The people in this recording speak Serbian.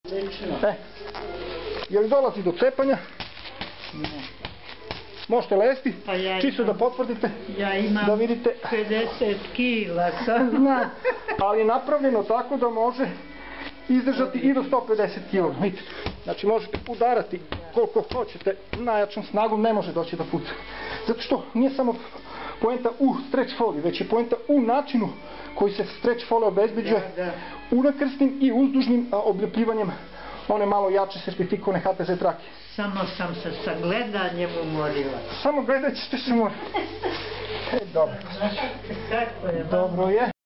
Je li dolazi do cepanja? Možete lesti, čisto da potvrdite, da vidite. Ja imam 50 kila. Znam, ali je napravljeno tako da može izdržati i do 150 kg. Vidite, znači možete udarati koliko hoćete, najjačom snagom ne može doći da puca. Zato što nije samo poenta u stretch foliji, već je poenta u načinu koji se stretch folija obezbeđuje unakrsnim i uzdužnim obljepljivanjem one malo jače sertifikovane HTZ trake. Samo sam se sa gledanjem umorila. Samo gledat ćete se morati. Dobro. Kako je? Dobro je.